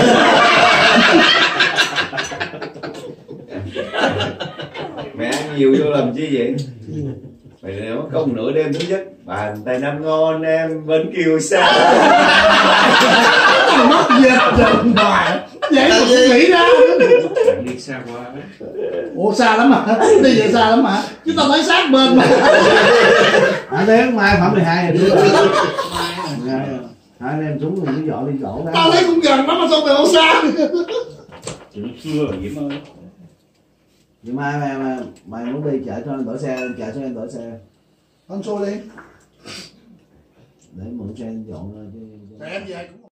Mẹ ăn nhiều vô làm chi vậy? Mày nếu không nửa đêm thứ nhất bàn tay năm ngon em vẫn kêu xa. Mất dệt dần hoài. Vậy mà cũng nghĩ ra. Đi xa quá. Ủa xa lắm mà. Đi vậy xa lắm mà. Chứ tao thấy sát bên mà. Hả đến mai khoảng 12 rồi. Hai anh em xuống rồi cứ dọn đi dỗ. Tao thấy cũng gần lắm mà sao mày không xa. Chuyện xưa rồi Diễm ơi. Nhưng mai mày muốn đi chợ cho anh đổi xe, chợ cho anh đổi xe. Anh xô đi. Để mượn xe anh dọn thôi chứ. Em về cũng